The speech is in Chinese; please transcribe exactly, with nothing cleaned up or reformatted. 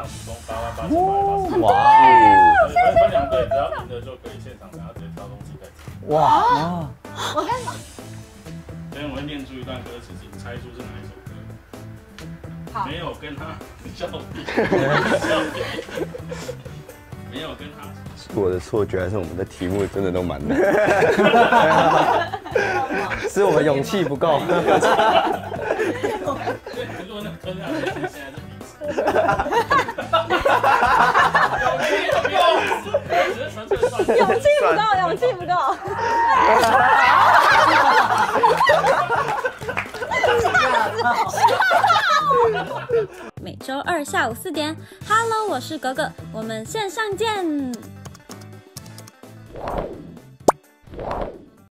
提供八万八千八百八十。 哇！ 分分两队，只要赢的就可以现场拿直接挑东西再吃。 哇！ 我看所以我会念出一段歌词，请猜出是哪一首歌。 好， 没有跟他笑比，笑比，没有跟他。 是我的错觉，还是我们的题目真的都蛮难？ 是我们勇气不够。 对，如果那吞下去，现在是彼此。 勇气不够，勇气不够。 每周二下午四点 ，Hello， 我是格格，我们线上见。